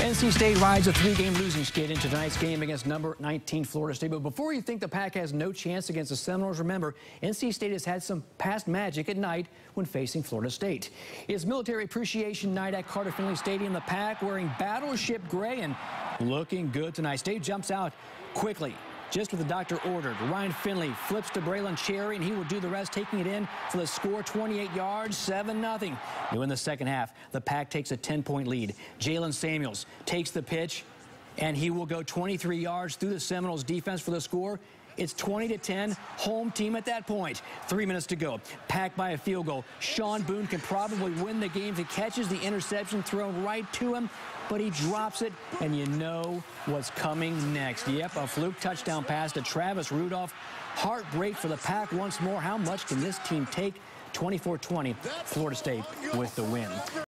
NC State rides a 3-game losing skid into tonight's game against number 19 Florida State. But before you think the Pack has no chance against the Seminoles, remember, NC State has had some past magic at night when facing Florida State. It's Military Appreciation Night at Carter-Finley Stadium. The Pack wearing battleship gray and looking good tonight. State jumps out quickly, just what the doctor ordered. Ryan Finley flips to Braylon Cherry, and he will do the rest, taking it in for the score, 28 yards, 7-0. New in the second half, the Pack takes a 10-point lead. Jalen Samuels takes the pitch, and he will go 23 yards through the Seminoles defense for the score. It's 20-10, home team at that point. 3 minutes to go. Pack by a field goal. Sean Boone can probably win the game if he catches the interception thrown right to him, but he drops it, and you know what's coming next. Yep, a fluke touchdown pass to Travis Rudolph. Heartbreak for the Pack once more. How much can this team take? 24-20, Florida State with the win.